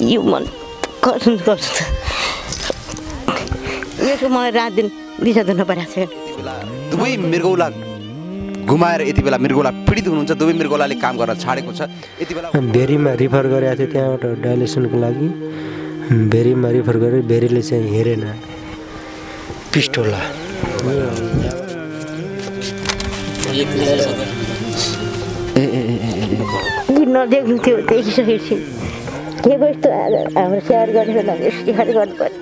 यो मन कसम गर्छ यसको मलाई रात दिन दिशा धुन परेको छ दुवै मृगौला घुमाएर यति बेला मृगौला पीडित हुनुहुन्छ दुवै मृगौलाले काम गर्न छाडेको छ यति बेला भेरीमा रिफर गरेको थियो त्यहाँबाट डायलेसनको लागि भेरीमा रिफर गरेर भेरीले चाहिँ हेरेन पिस्टोला नदेख्नु थियो देखिसकेको छु के कस्तो हाम्रो स्याहार गर्ने स्याहार गर्नु पर्यो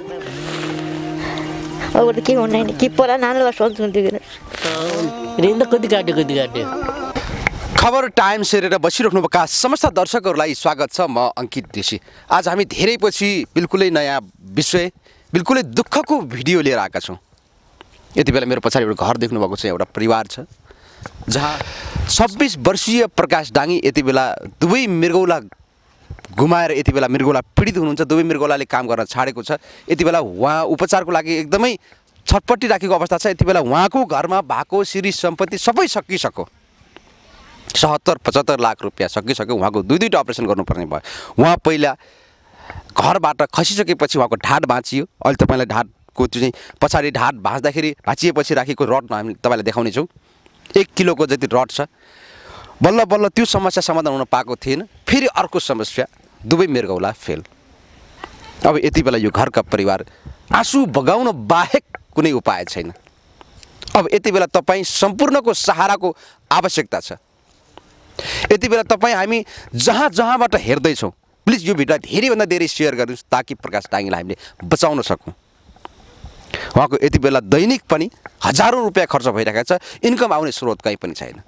अब त के हुँदैन के पला नानीलाई सोच्नु दिँदैन रेन्द कति काट्यो खबर टाइम्स हेरेर बसिराख्नुभएका समस्त दर्शकहरूलाई स्वागत छ म अंकित देशी आज हामी धेरै पछि बिल्कुलै नयाँ विषय बिल्कुलै दुःखको भिडियो लिएर आएका छौँ यति बेला मेरो पछाडि एउटा घर देख्नु भएको छ एउटा परिवार छ जहाँ 26 वर्षीय प्रकाश डाङ्गी यति बेला दुवै मृगौला घुमाएर यति बेला मृगौला पीडित हुनुहुन्छ दुवै मृगौलाले काम गर्न छाडेको छ यति बेला उहाँ उपचारको लागि एकदमै छटपट्टि राखेको अवस्था छ यति बेला उहाँको घरमा भएको सिरी सम्पत्ति सबै सकिसक्यो 70-75 लाख रुपियाँ सकिसक्यो उहाँको दुईटा अपरेसन गर्नुपर्ने भयो उहाँ पहिला घरबाट खसिसकेपछि उहाँको ढाड भाँचियो अहिले तपाईँलाई ढाडको त्यो चाहिँ पछाडि ढाड भाँच्दाखेरि भाँचिएपछि राखेको रड हामी तपाईँलाई देखाउनेछौँ 1 किलोको जति रड छ बल्ल बल्ल त्यो समस्या समाधान हुन पाएको थिएन फेरि अर्को समस्या दुवै मृगौला फेल अब यति बेला यो घरका परिवार आँसु बगाउन बाहेक कुनै उपाय छैन अब यति बेला तपाईँ सम्पूर्णको सहाराको आवश्यकता छ यति बेला तपाईँ हामी जहाँबाट हेर्दैछौँ प्लिज यो भिडियोलाई धेरैभन्दा धेरै सेयर गरिदिनुहोस् ताकि प्रकाश डाङ्गीलाई हामीले बचाउन सकौँ उहाँको यति बेला दैनिक पनि हजारौँ रुपियाँ खर्च भइरहेको छ इन्कम आउने स्रोत कहीँ पनि छैन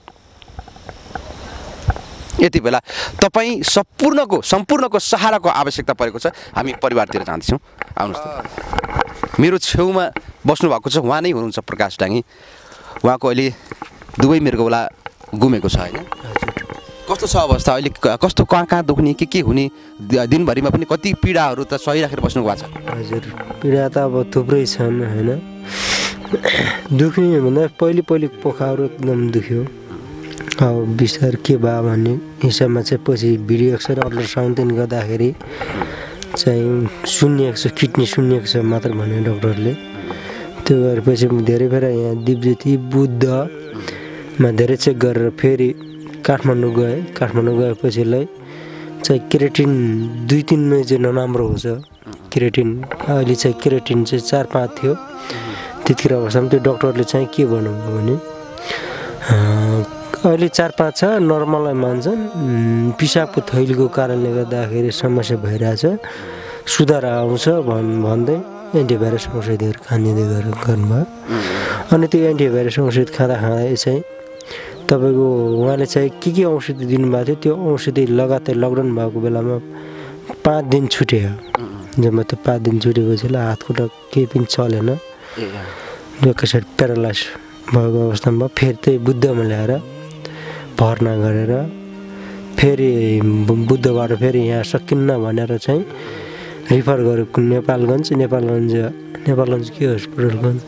यति बेला तपाईँ सम्पूर्णको सहाराको आवश्यकता परेको छ हामी परिवारतिर जाँदैछौँ आउनुहोस् त मेरो छेउमा बस्नु भएको छ उहाँ नै हुनुहुन्छ प्रकाश डाङ्गी उहाँको अहिले दुवै मृगौला गुमेको छ होइन कस्तो छ अवस्था अहिले कस्तो कहाँ दुख्ने के हुने दिनभरिमा पनि कति पीडाहरू त सहिराखेर बस्नु भएको छ हजुर पीडा त अब थुप्रै छन् होइन दुख्ने भन्दा पहिले पोखाहरू एकदम दुख्यो अब बिस्तार के भयो भन्ने हिसाबमा चाहिँ पछि भिडियो एक्सरे अल्ट्रासाउन्ड गर्दाखेरि चाहिँ सुन्निएको छ किडनी सुन्निएको छ मात्र भन्यो डक्टरले त्यो गरेपछि धेरै फेर यहाँ दिपज्योति बुद्धमा धेरै चेक गरेर फेरि काठमाडौँ गएपछिलाई चाहिँ केरेटिन 2-3 मै चाहिँ नराम्रो हुन्छ केरेटिन अहिले चाहिँ केरेटिन चाहिँ 4-5 थियो त्यतिखेर अवस्थामा त्यो डक्टरले चाहिँ के भन्नुभयो भने अहिले 4-5 छ नर्मललाई मान्छन् पिसाबको थैलीको कारणले गर्दाखेरि समस्या भइरहेछ सुधार आउँछ भन्दै एन्टिभाइरस औषधिहरू खानिँदै गर्नुभयो अनि त्यो एन्टिभाइरस औषध खाँदा चाहिँ तपाईँको उहाँले चाहिँ के औषधि दिनुभएको थियो त्यो औषधि लगातार लकडाउन भएको बेलामा 5 दिन छुट्यो जब त्यो 5 दिन छुटेपछि हात खुट्टा केही पनि चलेन एकैसाइड प्यारालाइज भएको अवस्थामा फेरि त्यही बुद्धमा ल्याएर भर्ना गरेर फेरि बुद्धबाट फेरि यहाँ सकिन्न भनेर चाहिँ रिफर गरेको नेपालगञ्ज के हस्पिटलगञ्ज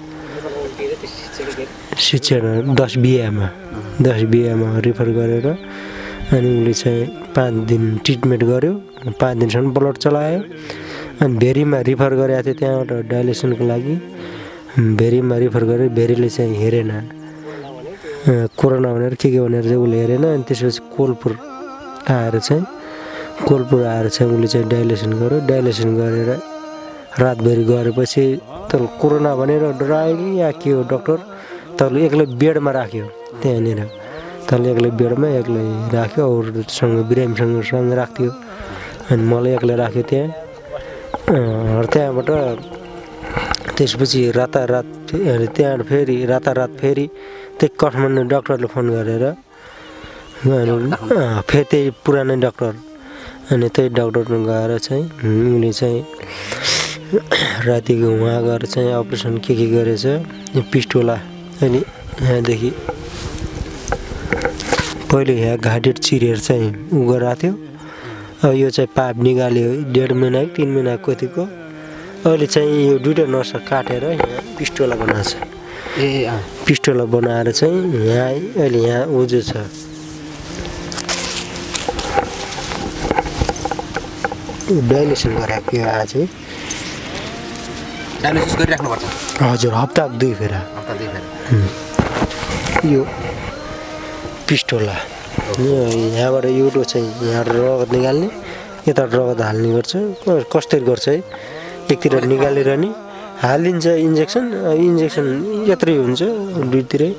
शिक्षण 10 बिहामा रिफर गरेर अनि उनले चाहिँ 5 दिन ट्रिटमेन्ट गर्यो 5 दिनसम्म ब्लड चलायो अनि भेरीमा रिफर गरेको थियो त्यहाँबाट डायलेसनको लागि भेरीमा रिफर गरेर भेरीले चाहिँ हेरेन कोरोना भनेर के भनेर चाहिँ उसले हेरेन अनि त्यसपछि कोलपुर आएर चाहिँ उसले चाहिँ डायलेसन गरेर रातभरि गरेपछि तर कोरोना भनेर डरायो या के हो डक्टर तरले एक्लै बेडमा राख्यो त्यहाँनिर तरले एक्लै बेडमा एक्लै राख्यो अरूसँग बिरामीसँग राख्थ्यो अनि मलाई एक्लै राख्यो त्यहाँबाट त्यसपछि रातारात फेरि त्यही काठमाडौँ डक्टरले फोन गरेर फेरि त्यही पुरानै डक्टर अनि त्यही डक्टरमा गएर चाहिँ उनले चाहिँ रातिको उहाँ गएर चाहिँ अपरेसन के गरेछ पिस्टोला अनि यहाँदेखि पहिले यहाँ घाँटी चिरेर चाहिँ उ गराएको थियो अब यो चाहिँ पाइप निकाल्यो 1.5 महिना 3 महिना कतिको अहिले चाहिँ यो दुईटा नसा काटेर यहाँ पिस्टोला बनाएको छ पिस्टोला बनाएर चाहिँ यहाँ अहिले यहाँ उजो छ डाइलेसन गराएको यो आज डायलिसिस गरिराख्नुपर्छ हजुर हप्ता 2 फेरा हप्ता 2 फेर यो पिस्टोला यहाँबाट युटो चाहिँ यहाँबाट रगत निकाल्ने यता रगत हाल्ने गर्छ कसरी गर्छ है एकतिर निकालेर नि हालिन्छ इन्जेक्सन यत्रै हुन्छ दुईतिरै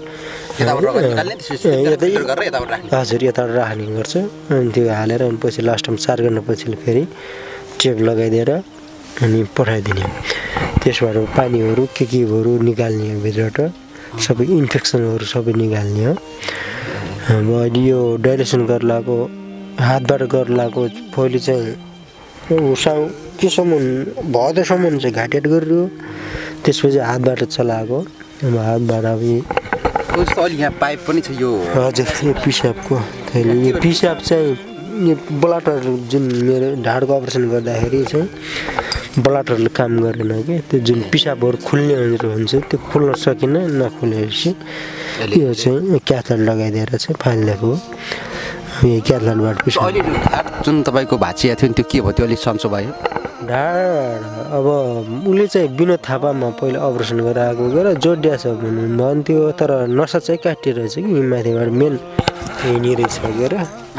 हजुर यताबाट राख्ने गर्छ अनि त्यो हालेर अनि पछि लास्टमा 4 घन्टा पछि फेरि टेप लगाइदिएर अनि पठाइदिने त्यसबाट पानीहरू केहरू निकाल्ने भित्रबाट सबै इन्फेक्सनहरू सबै निकाल्ने हो अब अहिले यो डाइलेसन गरेर लगाएको हातबाट गरेर लगाएको पहिले चाहिँ केसम्म भदौसम्म चाहिँ घाटेट गरियो त्यसपछि हातबाट चलाएको अब हातबाट अब यहाँ पाइप पनि छ यो हजुर यो पिसाबको थैली यो पिसाब चाहिँ यो ब्लाडर जुन मेरो ढाडको अपरेसन गर्दाखेरि चाहिँ ब्लाडरले काम गरेन कि त्यो जुन पिसाबहरू खुल्ने हुन्छ त्यो खुल्न सकेन नखुलेपछि यो चाहिँ क्याथलेट लगाइदिएर चाहिँ फालिदिएको हो यो क्याथलेटबाट पिसाब जुन तपाईँको भाँचिया थियो नि त्यो के भयो त्यो अलिक सन्चो भयो ढाड अब उसले चाहिँ विनोद थापामा पहिला अपरेसन गरेर आएको गएर जोडिया छ भन्थ्यो तर नसा चाहिँ काटिरहेछ कि माथिबाट मेन यहीँनिर छ गएर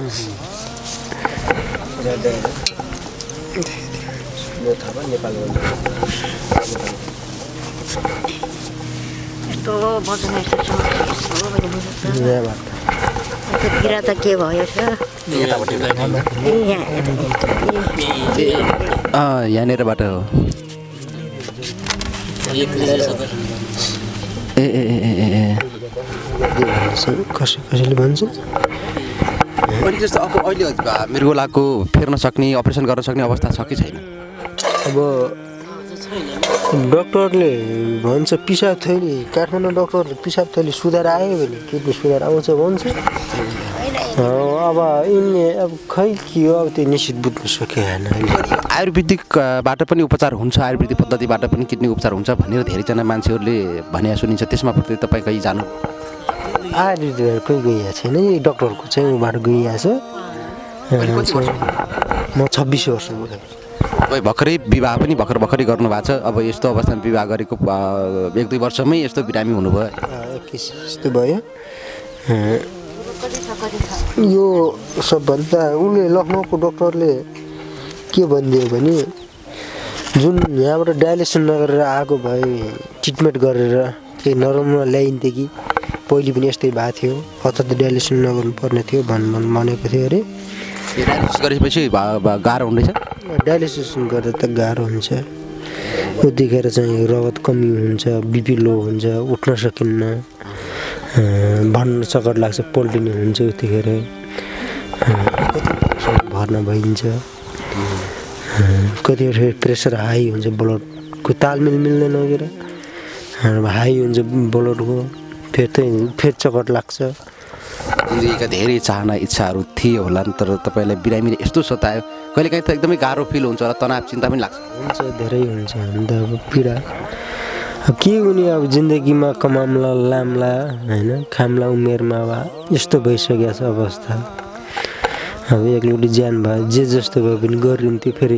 किरा त के भयो यहाँनिरबाट हो कसैले भन्छ अनि जस्तो अब अहिले मृगौलाको फेर्न सक्ने अपरेसन गर्न सक्ने अवस्था छ कि छैन अब डक्टरले भन्छ पिसाब थैली काठमाडौँ डक्टरले पिसाब थैली सुधार आयो भने किडनी सुधार आउँछ भन्छ अब यिनले अब खै के हो अब त्यो निश्चित बुझ्नु सकेन आयुर्वेदिकबाट पनि उपचार हुन्छ आयुर्वेदिक पद्धतिबाट पनि किडनी उपचार हुन्छ भनेर धेरैजना मान्छेहरूले भने सुनिन्छ त्यसमा प्रति तपाईँ कहीँ जानु आयुर्वेदिक कोही गइएको छैन यही डक्टरको चाहिँ उबाट गइएको छ म 26 वर्षको तपाईँ भर्खरै विवाह पनि भर्खरै गर्नुभएको छ अब यस्तो अवस्थामा विवाह गरेको 1-2 वर्षमै यस्तो बिरामी हुनुभयो 21 जस्तो भयो यो सबभन्दा उनले लखनऊको डक्टरले के भनिदियो भने जुन यहाँबाट डाइलेसन नगरेर आएको भए ट्रिटमेन्ट गरेर केही नराम्रो ल्याइन्थ्यो कि पहिले पनि यस्तै भएको थियो अथवा डाइलेसन नगर्नु पर्ने थियो भनेको थियो अरे डायलिसिस गरेपछि गाह्रो हुँदैछ डायलिसिस गर्दा त गाह्रो हुन्छ उतिखेर चाहिँ रगत कमी हुन्छ बिपी लो हुन्छ उठ्न सकिन्न भन्न चक्कर लाग्छ पल्टिने हुन्छ उतिखेर भर्ना भइन्छ कतिखेर प्रेसर हाई हुन्छ ब्लडको तालमेल मिल्दैन वगेर हाई हुन्छ ब्लडको फेरि चक्कर लाग्छ जिन्दगीका धेरै चाहना इच्छाहरू थिए होला तर तपाईँलाई बिरामीले यस्तो सतायो कहिलेकाहीँ त एकदमै गाह्रो फिल हुन्छ होला तनाव चिन्ता पनि लाग्छ हुन्छ धेरै हुन्छ हामी त अब पीडा अब के हुने अब जिन्दगीमा कमाम्ला लाम्ला होइन खाम्ला उमेरमा अब यस्तो भइसकेको छ अवस्था अब एकलुटी ज्यान भयो जे जस्तो भए पनि गरिन्थ्यो फेरि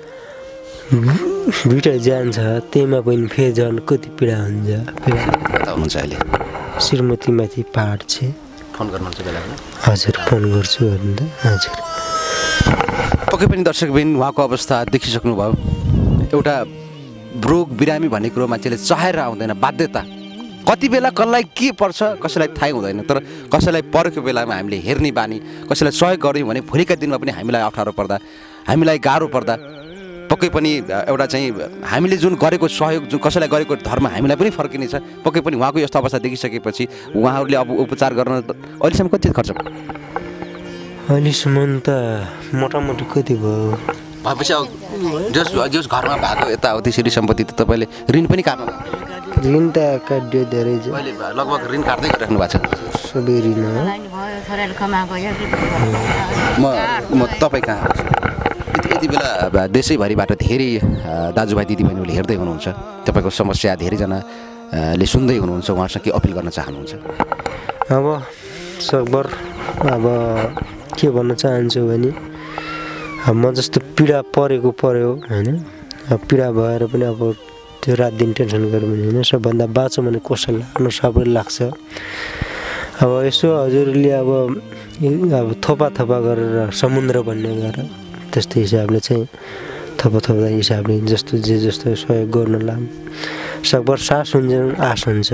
दुईवटा ज्यान छ त्यहीमा पनि फेरि झन् कति पीडा हुन्छ हुनुहुन्छ अहिले श्रीमतीमाथि पहाड छ फोन गर्नुहुन्छ बेला हजुर फोन गर्छु भन्नु त हजुर पक्कै पनि दर्शकबिन उहाँको अवस्था देखिसक्नुभयो एउटा रोग बिरामी भन्ने कुरो मान्छेले चाहेर आउँदैन बाध्यता कति बेला कसलाई के पर्छ कसैलाई थाहै हुँदैन तर कसैलाई परेको बेलामा हामीले हेर्ने बानी कसैलाई सहयोग गऱ्यौँ भने भोलिका दिनमा पनि हामीलाई अप्ठ्यारो पर्दा हामीलाई गाह्रो पर्दा पक्कै पनि एउटा चाहिँ हामीले जुन गरेको सहयोग जुन कसैलाई गरेको धर्म हामीलाई पनि फर्किनेछ पक्कै पनि उहाँको यस्तो अवस्था देखिसकेपछि उहाँहरूले अब उपचार गर्न अहिलेसम्म कति खर्च अहिलेसम्म त मोटामोटी कति भयो भएपछि अब जस घरमा भएको यताउति श्री सम्पत्ति त तपाईँले ऋण पनि काट्नु ऋण त काट्यो धेरै अहिले लगभग ऋण काट्दै गरिराख्नु भएको छ सबै ऋण म तपाईँ कहाँ यति बेला देशैभरिबाट धेरै दाजुभाइ दिदीबहिनीहरूले हेर्दै हुनुहुन्छ तपाईँको समस्या धेरैजनाले सुन्दै हुनुहुन्छ उहाँसँग के अपिल गर्न चाहनुहुन्छ अब सकभर अब के भन्न चाहन्छु भने म जस्तो पीडा पर्यो होइन अब पीडा भएर पनि अब त्यो रात दिन टेन्सन गर्यो भने होइन सबभन्दा बाँचो भने कसैलाई लाग्नु सबैलाई लाग्छ अब यसो हजुरले अब थोपा गरेर समुद्र बन्ने गरेर त्यस्तो हिसाबले चाहिँ थोपा हिसाबले जस्तो सहयोग गर्नु लाग्नु सकभर सास हुन्छ आश हुन्छ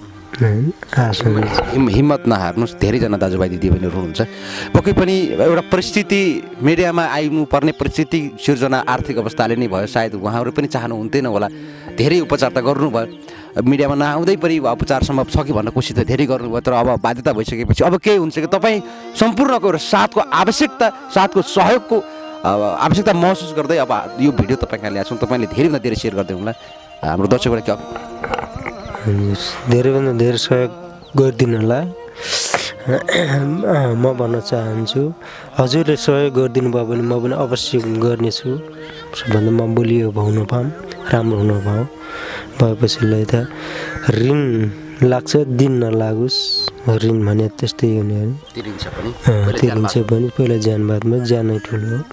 हिम्मत नहार्नुहोस् धेरैजना दाजुभाइ दिदीबहिनीहरू हुनुहुन्छ पक्कै पनि एउटा परिस्थिति मिडियामा आइनुपर्ने परिस्थिति सिर्जना आर्थिक अवस्थाले नै भयो सायद उहाँहरू पनि चाहनुहुन्थेन होला धेरै उपचार त गर्नुभयो मिडियामा नआउँदै पनि उपचारसम्म सकि भन्न कोसिस त धेरै गर्नुभयो तर अब बाध्यता भइसकेपछि अब के हुन्छ कि तपाईँ सम्पूर्णको एउटा साथको आवश्यकता साथको सहयोगको आवश्यकता महसुस गर्दै अब यो भिडियो तपाईँ कहाँ ल्याएको छौँ तपाईँले धेरैभन्दा धेरै सेयर गरिदिनु होला हाम्रो दर्शकबाट के धेरैभन्दा धेरै सहयोग गरिदिनु होला म भन्न चाहन्छु हजुरले सहयोग गरिदिनु भयो भने म पनि अवश्य गर्नेछु सबभन्दा म बलियो हुन पाऊँ राम्रो हुन पाऊँ भएपछिलाई त ऋण लाग्छ दिन नलागोस् ऋण भने त्यस्तै हुने हो तिरिन्छ पनि पहिला ज्यान बादमा ज्यानै ठुलो हो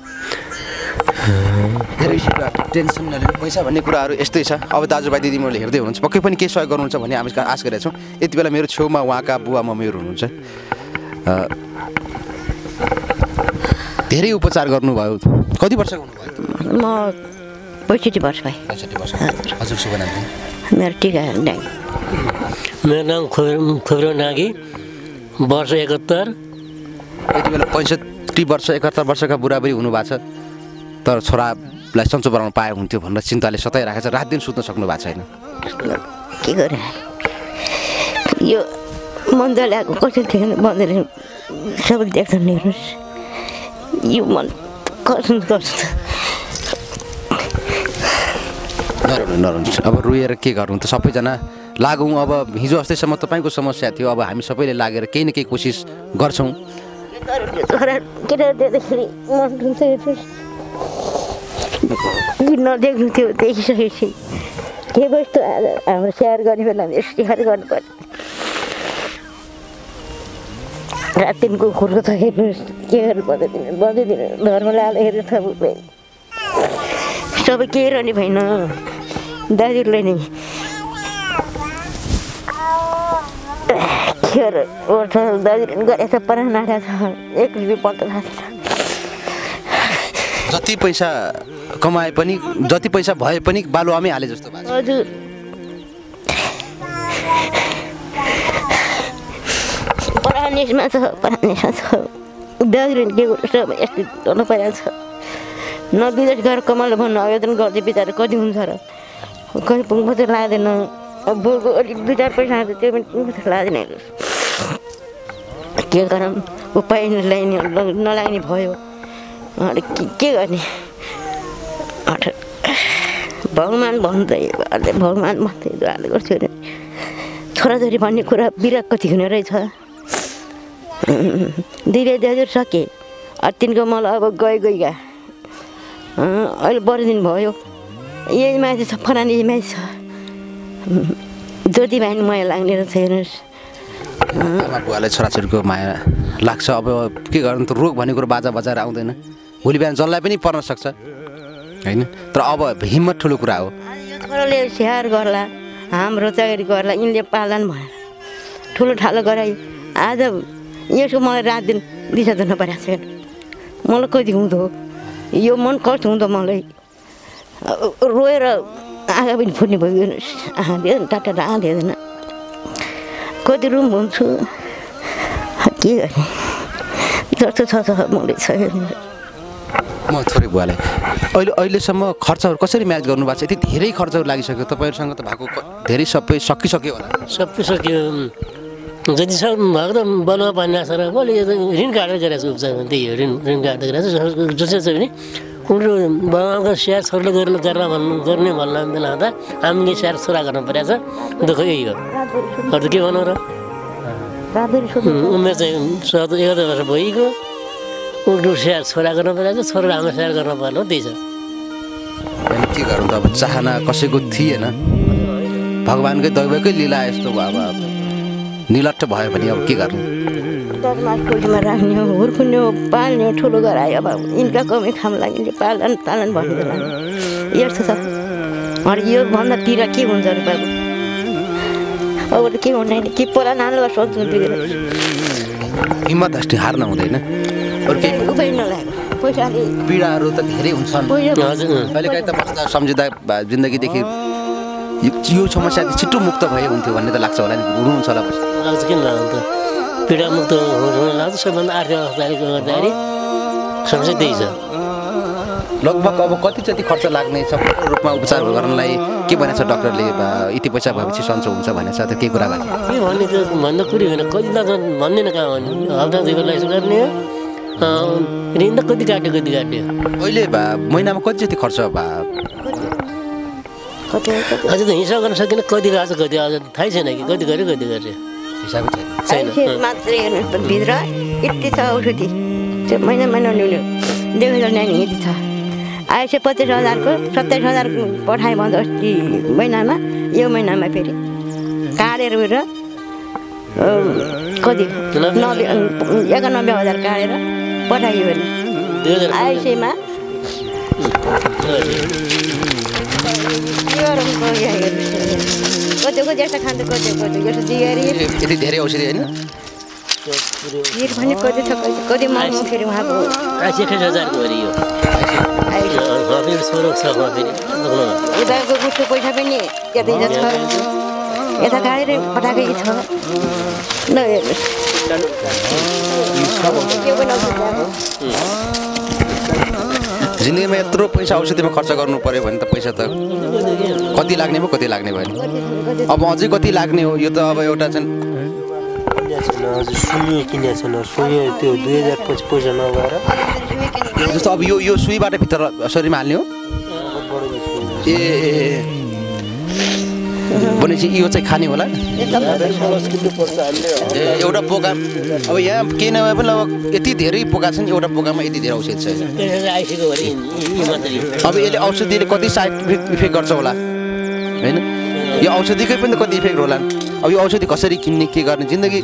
धेरै टेन्सन नलिनु पैसा भन्ने कुराहरू यस्तै छ अब दाजुभाइ दिदीबहिनीले हेर्दै हुनुहुन्छ पक्कै पनि के सहयोग गर्नुहुन्छ भन्ने हामी आश गरेका छौँ यति बेला मेरो छेउमा उहाँका बुवा मम्मीहरू हुनुहुन्छ धेरै उपचार गर्नुभयो कति वर्षको हुनुभयो म 65 वर्ष भएँ हजुर शुभ नाम मेरो टिका डाङ मेरो नाम खोब्रो नागी वर्ष 71 यति बेला 65 वर्ष 71 वर्षका बुढाबुढी हुनुभएको छ तर छोरालाई सन्चो बनाउन पाए हुन्थ्यो भनेर चिन्ताले सताइराखेको छ रात दिन सुत्न सक्नु भएको छैन के गरे यो मन्दिरले आएको कसरी थिएन मन्दिरले सबै देख्छन् हेर्नुहोस् यो मन कसरी गर्छ नरहनु अब रोएर के गर्नु त सबैजना लागौँ अब हिजो अस्तिसम्म तपाईँको समस्या थियो अब हामी सबैले लागेर केही न केही कोसिस गर्छौँ नदेख्नु थियो देखिसकेपछि के वस्तु हाम्रो स्याहार गर्ने बेला स्याहार गर्नुपर्छ रात दिनको खुर्को छ हेर्नुहोस् के गर्नु बजाइदिनु धर्मले आएर हेर्नु छ सबै के रहने भएन दाजुले नै खेर ओर्छ दाजुले गरेछ परा नाठा छ 1 रुपियाँ पत्ता थाहा छैन जति पैसा कमाए पनि जति पैसा भए पनि बालुवामै हाले जस्तो भएको हजुर परानेसमा छ दाजुले के गर्छ यस्तो गर्नु परिरहेको छ न विदेश गएर कमाले भन्नु आवेदन गर्दै बिचारा कति हुन्छ र कति पुग्नु चाहिँ लाग्दैन अब बोलको अलिक 2-4 पैसा आउँछ त्यो पनि पुग्नु चाहिँ लाग्दैन के गरौँ उपाय नलाग्ने भयो के गर्ने भगवान् भन्दै भगवान् भन्दै दुवाले गर्छु अरे छोराछोरी भन्ने कुरा बिराग कति हुने रहेछ दिदी दाजु सके तिनको मलाई अब गएका अहिले बढी दिन भयो यही मान्छे छ फलानी मान्छे छ ज्योति भाइ माया लाग्ने रहेछ हेर्नुहोस् बुवालाई छोराछोरीको माया लाग्छ अब के गर्नु त रोग भन्ने कुरो बाजा बजाएर आउँदैन भोलि बिहान जसलाई पनि पर्न सक्छ होइन तर अब हिम्मत ठुलो कुरा हो छोराले स्याहार गर्ला हाम्रो चाकरी गर्ला यिनले पालन भनेर ठुलो ठालो गरायो आज यसो मलाई रात दिन दिशा धुन परेको छैन मलाई कति हुँदो यो मन कस्तो हुँदो मलाई रोएर आँखा पनि फुट्ने भयो आँखा दिएन टाटा आँखा दिँदैन कति रुम हुन्छु के गर्ने जस्तो छ मलाई छ म थोरै बुवालाई अहिलेसम्म खर्चहरू कसरी म्याच गर्नु भएको छ यति धेरै खर्चहरू लागिसक्यो तपाईँहरूसँग त भएको धेरै सबै सकिसक्यो होला सबै सक्यो जति सक् भएको त बलुवा पानी आएर मैले ऋण काटेर गरेको छु उपचार त्यही हो ऋण काटेर गरेको छु जसरी छ भने उनीहरू बाबाको स्याहार छोराले गर्ने भन्नु लाँदा हामीले स्याहार छोरा गर्नु परेको छ दुःख यही हो अरू के भनौँ र उमेर चाहिँ 11 वर्ष भइगयो उल्टो स्याहार छोरा गर्नु परेको छ छोरा हाम्रो स्याहार गर्नु पर्ने हो त्यही छ के गरौँ त अब चाहना कसैको थिएन भगवान्कै दैवकै लीला यस्तो अब निलट्ट भयो भने अब के गर्नु दरमा कोठीमा राख्ने हो हुर्कुने हो पाल्ने हो ठुलो गरायो अब यिनका कमी खाम लागि पालन तालन भन्नु लाग्यो यस्तो छ अरू यो भन्दातिर के हुन्छ अरे बाबु अब त के हुँदैन के पोला नालो सोच्नु बिग्रेर हिम्मत अस्ति हार्न हुँदैन अरू केही उपाय नलाग्यो पैसाले पीडाहरू त धेरै हुन्छन् कहिलेकाहीँ त बस्दा सम्झिँदा जिन्दगीदेखि यो समस्या छिटो मुक्त भए हुन्थ्यो भन्ने त लाग्छ होला नि हुनुहुन्छ होला लाग्छ किन लाग्छ त पीडामुक्त हुन लाग्छ सबभन्दा आर्थिक अवस्थाले गर्दाखेरि समस्या त्यही छ लगभग अब कति जति खर्च लाग्ने सम्पूर्ण रूपमा उपचार गर्नलाई के भनेको छ डक्टरले यति पैसा भएपछि सन्चो हुन्छ भनेको छ त के कुरा भएको के भन्ने त्यो भन्दा कुरो होइन कति त भन्दैन कहाँ भन्ने हप्ता दुई यसो गर्ने हो ऋण त कति काट्यो अहिले महिनामा कति जति खर्च भयो अझै त हिसाब गर्न सकिन कति गएको छ कति अझ थाहै छैन कि कति गर्यो हिसाबै छैन मात्रै हेर्नु भित्र यति छ औषधि त्यो महिना ल्याउने 2000 नानी यति छ आएछ 25,000को 27,000 पठाएँ भन्दा अस्ति महिनामा यो महिनामा फेरि काटेर गएर कति 91,000 काटेर पठाइयो भने आइसेमा कतिको ज्यादा खान्छ कतिको यस्तो दिगरी यति धेरै औषधि होइन भने कति छ कति महँगो फेरि उहाँको 80,000 गरियो यताको गुठको पैसा पनि यतै छ यता गाडेर पठाएकै छ ल जिन्दगीमा यत्रो पैसा औषधिमा खर्च गर्नु पर्यो भने त पैसा त कति लाग्ने भयो भने अब अझै कति लाग्ने हो यो त अब एउटा चाहिँ सुई किनेको छैन सुई त्यो 2000 पैसा नभएर जस्तो अब यो सुईबाट भित्र शरीरमा हाल्ने हो ए भनेपछि यो चाहिँ खाने होला एउटा पोका अब यहाँ केही नभए पनि अब यति धेरै पोका छन् एउटा पोकामा यति धेरै औषधि छ अब यसले औषधिले कति साइड इफेक्ट गर्छ होला होइन यो औषधिकै पनि त कति इफेक्ट होला अब यो औषधि कसरी किन्ने के गर्ने जिन्दगी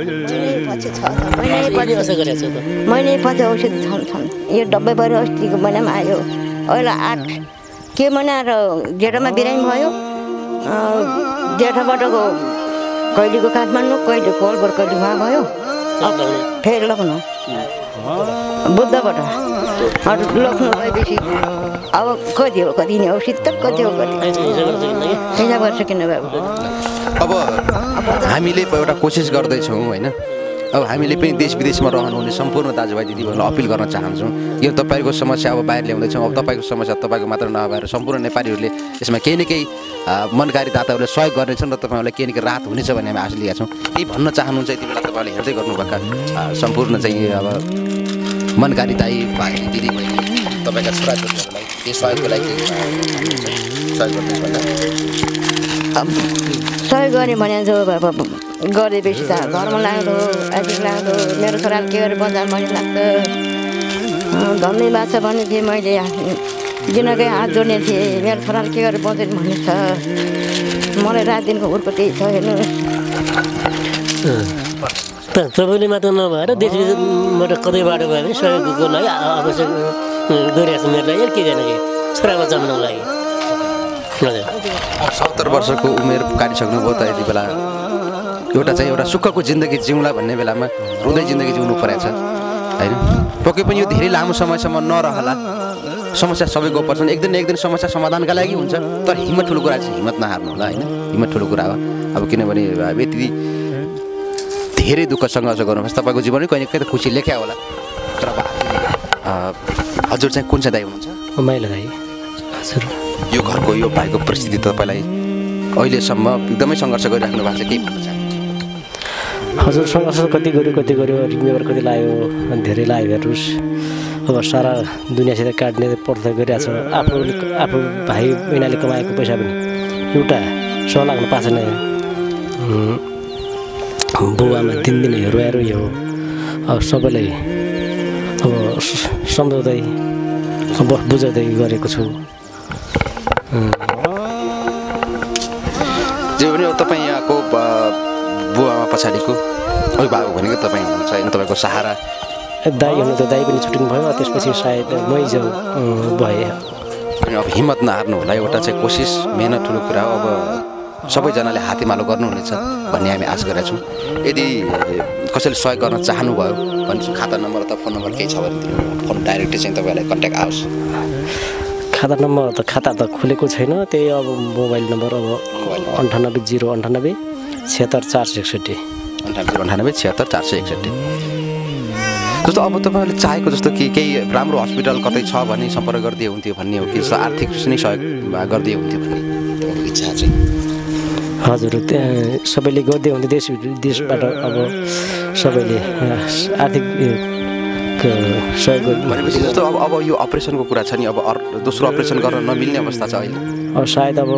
महिना पछि औषधि छन् यो डब्बे भएर अस्तिको महिनामा आयो अहिले 8 के महिना र जेठमा बिरामी भयो जेठाबाटको कहिलेको काठमाडौँ कहिले कोलबर कहिले उहाँ भयो फेरि लग्नु बुद्धबाट लग्नु भएपछि अब कति हो कति नै औषधि त कति हो कति हिसाब गर्छ किन बाबु अब हामीले एउटा कोसिस गर्दैछौँ होइन अब हामीले पनि देश विदेशमा रहनुहुने सम्पूर्ण दाजुभाइ दिदीबहिनीलाई अपिल गर्न चाहन्छौँ यो तपाईँको समस्या अब बाहिर ल्याउँदैछौँ अब तपाईँको समस्या तपाईँको मात्र नभएर सम्पूर्ण नेपालीहरूले यसमा केही न केही मनकारी दाताहरूले सहयोग गर्नेछन् र तपाईँहरूलाई केही न केही राहत हुनेछ भन्ने हामी आशा लिएका छौँ केही भन्न चाहनुहुन्छ यति बेला तपाईँहरूले हेर्दै गर्नुभएका सम्पूर्ण चाहिँ अब मनकारी दाई भाइ दिदीबहिनी तपाईँका छोराछोरीहरूलाई केही सहयोगको लागि सहयोग गर्नुहोस् भन्दा सहयोग गर्ने भने जो गरेपछि त घरमा लाग्दो आइसिक लाग्दो मेरो छोराले के गरेर बजार मैले लाग्छ धम्मी बाछा भन्ने थिएँ मैले दिनकै हात जोड्ने थिएँ मेरो छोराले के गरेर बजाउने भन्ने छ मलाई रात दिनको हुर्को त्यही छ हेर्नु तपाईँले मात्र नभएर देश विदेशबाट कतैबाट भयो भने सहयोगको लागि आवश्यक गरिरहेको छ मेरो लागि के गर्ने कि छोराको जन्मको लागि 70 वर्षको उमेर काटिसक्नुभयो त यति बेला एउटा सुखको जिन्दगी जिउँला भन्ने बेलामा रुँदै जिन्दगी जिउनु परेको छ होइन पक्कै पनि यो धेरै लामो समयसम्म नरहला समस्या सबैको पर्छन् एक दिन समस्या समाधानका लागि हुन्छ तर हिम्मत ठुलो कुरा चाहिँ हिम्मत नहार्नु होला होइन हिम्मत ठुलो कुरा हो अब किनभने यति धेरै दुःख सङ्घर्ष गर्नुपर्छ तपाईँको जीवनमै कहिले कहीँ त खुसी लेख्या होला तर हजुर चाहिँ कुन चाहिँ दाइ हुनुहुन्छ माइला दाइ हजुर यो घरको यो भाइको परिस्थिति तपाईँलाई अहिलेसम्म एकदमै सङ्घर्ष गरिराख्नु भएको छ केही भन्न चाहनुहुन्छ हजुर सङ्घर्ष कति गऱ्यो रिन्युअर कति लाग्यो धेरै लाग्यो हेर्नुहोस् अब सारा दुनियाँसित काट्ने पर्दा गरिरहेको छ आफू भाइ बहिनीले कमाएको पैसा पनि एउटा सह लाग्नु पाएको छैन बुवामा दिन रोएर यो अब सबैलाई अब सम्झाउँदै बुझाउँदै गरेको छु जे पनि तपाईँ यहाँको बुवा पछाडिको अभिभावक भनेको तपाईँ हुनुहुन्छ होइन तपाईँको सहारा दाइ हुनु त दाइ पनि छुट्टिनु भयो त्यसपछि सायद मै जाउँ भए अनि अब हिम्मत नहार्नु होला एउटा चाहिँ कोसिस मेहनत ठुलो कुरा हो अब सबैजनाले हातेमालो गर्नुहुनेछ भन्ने हामी आश गरेका छौँ यदि कसैले सहयोग गर्न चाहनुभयो भने खाता नम्बर अथवा फोन नम्बर केही छ भने फोन डाइरेक्टली चाहिँ तपाईँलाई कन्ट्याक्ट आओस् खाता नम्बर त खाता त खुलेको छैन त्यही अब मोबाइल नम्बर अब 98 098 76 461 जस्तो अब तपाईँहरूले चाहेको जस्तो कि केही राम्रो हस्पिटल कतै छ भने सम्पर्क गरिदिए हुन्थ्यो भन्ने हो कि आर्थिक नै सहयोग गरिदिए हुन्थ्यो भन्ने तपाईँको इच्छा चाहिँ हजुर त्यहाँ सबैले गरिदिए हुन्थ्यो देशबाट अब सबैले आर्थिक सहयोग भनेपछि जस्तो अब यो अपरेसनको कुरा छ नि अब दोस्रो अपरेसन गर्न नमिल्ने अवस्था छ अहिले अब सायद अब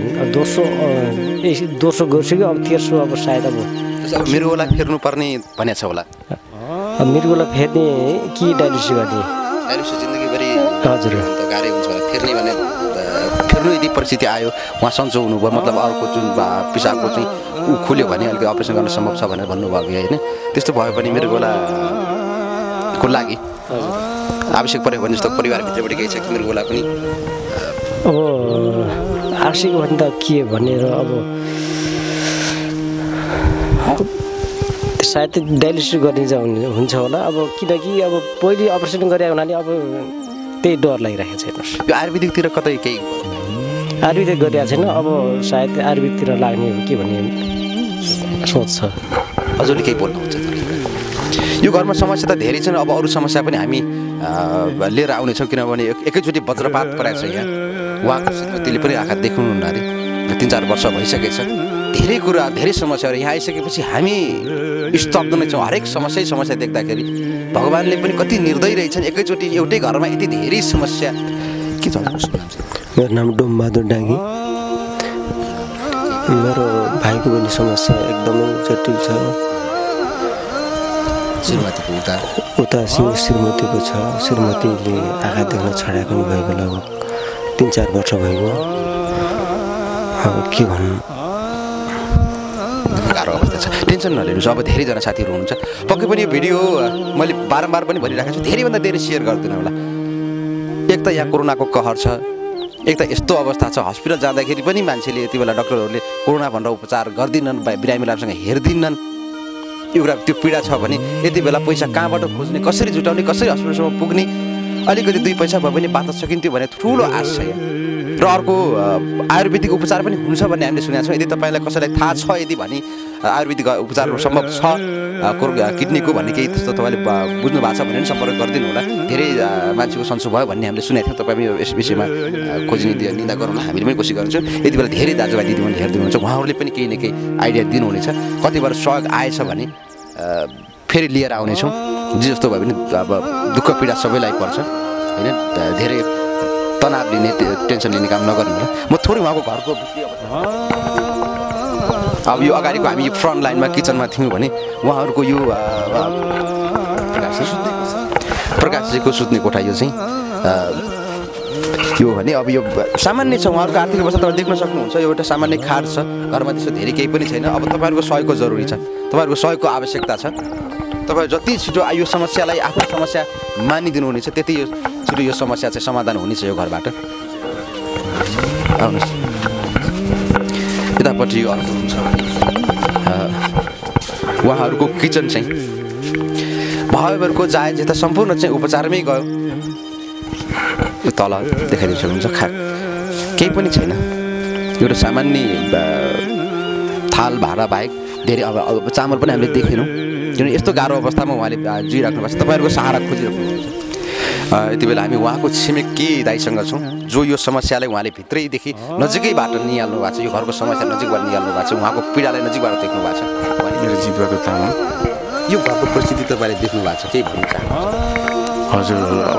दोस्रो गरिसक्यो अब तेस्रो अब सायद अब मृगोलाई फेर्नुपर्ने भनेको छ होला मृगोलाई फेर्ने कि डायलिसिस गर्ने डायलिसिस जिन्दगीभरि हजुर गाह्रै हुन्छ होला फेर्ने भने फेर्नु यदि परिस्थिति आयो उहाँ सन्चो हुनुभयो मतलब अर्को जुन पिसाबको चाहिँ ऊ खुल्यो भने अलिकति अपरेसन गर्न सम्भव छ भनेर भन्नुभयो कि होइन त्यस्तो भयो भने मृगोलाको लागि आवश्यक पऱ्यो भने जस्तो परिवारभित्रबाट केही छ कि मृगोला पनि अब आवश्यक भने त के भनेर अब सायद डायलिसिस गर्ने चाहिँ हुन्छ होला अब किनकि अब पहिले अपरेसन गरे हुनाले अब त्यही डर लागिरहेको छैन यो आयुर्वेदिकतिर कतै केही आयुर्वेदिक गरिरहेको छैन अब सायद आयुर्वेदतिर लाग्ने हो कि भन्ने सोच छ हजुरले केही बोल्नुहुन्छ यो घरमा समस्या त धेरै छन् अब अरू समस्या पनि हामी लिएर आउनेछौँ किनभने एकैचोटि वज्रपात परेको छ यहाँ उहाँको त्यसले पनि आँखा देख्नुहुन्न अरे 3-4 वर्ष भइसकेछ धेरै कुरा धेरै समस्याहरू यहाँ आइसकेपछि हामी स्तब्ध नै छौँ हरेक समस्या देख्दाखेरि भगवान्ले पनि कति निर्दय रहेछन् एकैचोटि एउटै घरमा यति धेरै समस्या के छ मेरो नाम डोमबहादुर डाँगी मेरो भाइको पनि समस्या एकदमै जटिल छ श्रीमतीको उता श्रीमतीको छ श्रीमतीले आँखा देख्न छाडेको भएको लगभग 3-4 वर्ष भयो अब के भन्नु गाह्रो अवस्था छ टेन्सन नलिनुहोस् अब धेरैजना साथीहरू हुनुहुन्छ पक्कै पनि यो भिडियो मैले बारम्बार पनि भनिरहेको छु धेरैभन्दा धेरै सेयर गरिदिनु होला एक त यहाँ कोरोनाको कहर छ एक त यस्तो अवस्था छ हस्पिटल जाँदाखेरि पनि मान्छेले यति बेला डक्टरहरूले कोरोना भनेर उपचार गर्दिनन् बिरामीहरूसँग हेर्दिनन् एउटा त्यो पीडा छ भने यति बेला पैसा कहाँबाट खोज्ने कसरी जुटाउने कसरी हस्पिटलसम्म पुग्ने अलिकति 2 पैसा भए पनि बाँच्न सकिन्थ्यो भने ठुलो आश छ यहाँ र अर्को आयुर्वेदिक उपचार पनि हुन्छ भन्ने हामीले सुनेका छौँ यदि तपाईँलाई कसैलाई थाहा छ यदि भने आयुर्वेदिक उपचार सम्भव छ किडनीको भन्ने केही त्यस्तो तपाईँले बुझ्नु भएको छ भने पनि सम्पर्क गरिदिनु होला धेरै मान्छेको सन्चो भयो भन्ने हामीले सुनेको थियौँ तपाईँ यस विषयमा खोजी निन्दा गरौँला हामीले पनि कोसिस गर्छौँ यति बेला धेरै दाजुभाइ दिदीबहिनी हेरिदिनुहुन्छ उहाँहरूले पनि केही न केही आइडिया दिनुहुनेछ कतिबार सहयोग आएछ भने फेरि लिएर आउनेछौँ जे जस्तो भयो भने अब दुःख पीडा सबैलाई पर्छ होइन धेरै तनाव लिने टेन्सन लिने काम नगर्नु होला म थोरै उहाँको घरको अब यो अगाडिको हामी फ्रन्ट लाइनमा किचनमा थियौँ भने उहाँहरूको यो प्रकाशजीको सुत्ने कोठा यो चाहिँ यो भने अब यो सामान्य छ उहाँहरूको आर्थिक अवस्था तपाईँले देख्न सक्नुहुन्छ एउटा सामान्य खाट छ घरमा त्यस्तो धेरै केही पनि छैन अब तपाईँहरूको सहयोगको जरुरी छ तपाईँहरूको सहयोगको आवश्यकता छ तपाईँ जति छिटो यो समस्यालाई आफ्नो समस्या मानिदिनुहुनेछ त्यति छिटो यो समस्या चाहिँ समाधान हुनेछ यो घरबाट आउनुहोस् यतापट्टि यो अर्को हुन्छ उहाँहरूको किचन चाहिँ भाइहरूको जायज यता सम्पूर्ण चाहिँ उपचारमै गयो यो तल देखाइदिनु सक्नुहुन्छ केही पनि छैन एउटा सामान्य थाल भाँडा बाहेक धेरै अब चामल पनि हामीले देखेनौँ किनभने यस्तो गाह्रो अवस्थामा उहाँले जिइराख्नु भएको छ तपाईँहरूको सहारा खोजिराख्नु भएको छ यति बेला हामी उहाँको छिमेकी दाइसँग छौँ जो यो समस्यालाई उहाँले भित्रैदेखि नजिकैबाट निहाल्नु भएको छ यो घरको समस्या नजिकबाट निहाल्नु भएको छ उहाँको पीडालाई नजिकबाट देख्नु भएको छ मेरो जीवको तामाङ यो घरको परिस्थिति तपाईँले देख्नु भएको छ केही भन्नु चाहनुहुन्छ हजुर अब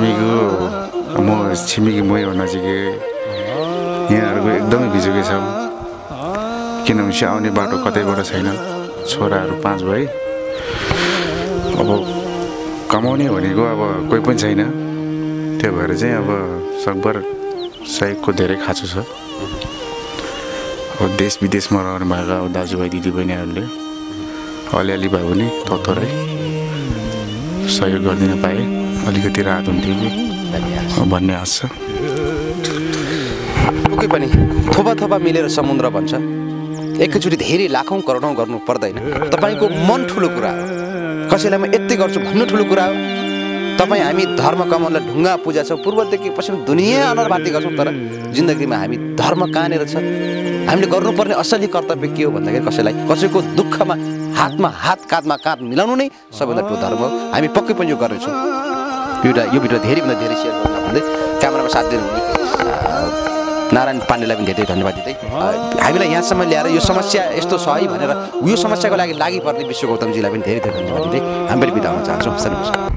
छिमेकी मै हो नजिकै यहाँहरूको एकदमै भिजुकै छ किनभने आउने बाटो कतैबाट छैन छोराहरू 5 भए अब कमाउने भनेको अब कोही पनि छैन त्यो भएर चाहिँ अब सकभर सहयोगको धेरै खाँचो छ देश विदेशमा रहनु भएका दाजुभाइ दिदीबहिनीहरूले अलिअलि भए पनि थोरै सहयोग गरिदिन पाए अलिकति राहत हुन्थ्यो कि भन्ने आश छ। पक्कै पनि थोपा मिलेर समुद्र बन्छ। एकैचोटि धेरै लाखौँ करोडौँ गर्नु पर्दैन। तपाईँको मन ठुलो कुरा हो, कसैलाई म यति गर्छु भन्नु ठुलो कुरा हो। तपाईँ हामी धर्म कमाउनलाई ढुङ्गा पूजा छौँ, पूर्वदेखि पश्चिम दुनियाँ अनुहारभाती गर्छौँ, तर जिन्दगीमा हामी धर्म कहाँनिर छ? हामीले गर्नुपर्ने असली कर्तव्य के हो भन्दाखेरि कसैको दुःखमा हातमा हात काँधमा काँध मिलाउनु नै सबैभन्दा ठुलो धर्म हो। हामी पक्कै पनि यो गर्नेछौँ। यो भिडियो धेरैभन्दा धेरै सेयर गर्नु भन्दै क्यामेरामा साथ दिनुहुने नारायण पाण्डेलाई पनि धेरै धन्यवाद दिँदै हामीलाई यहाँसम्म ल्याएर यो समस्या यस्तो छ है भनेर यो समस्याको लागि पर्ने विश्व गौतमजीलाई पनि धेरै धेरै धन्यवाद दिँदै हामी पनि बिदा हुन चाहन्छौँ।